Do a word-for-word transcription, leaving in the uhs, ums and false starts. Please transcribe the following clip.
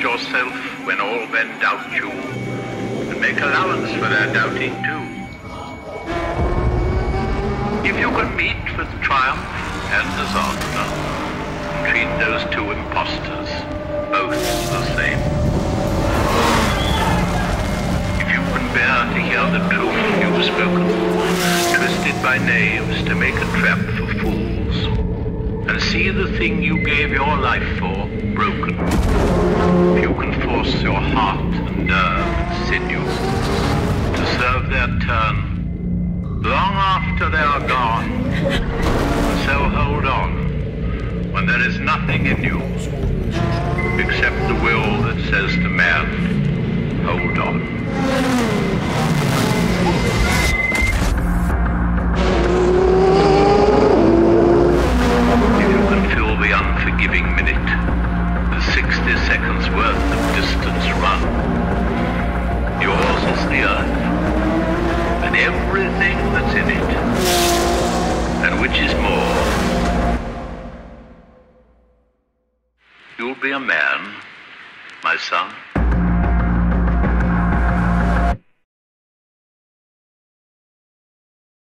yourself when all men doubt you, and make allowance for their doubting too. If you can meet with triumph and disaster, and treat those two impostors both the same. If you can bear to hear the truth you've spoken, twisted by knaves to make a trap for fools, and see the thing you gave your life for broken. If you can force your heart and nerve and sinew to serve their turn long after they are gone, so hold on when there is nothing in you except the will that says to man, hold on. If you can fill the unforgiving minute with sixty seconds worth of distance run, yours is the earth, and everything that's in it, and which is more. You'll be a man, my son.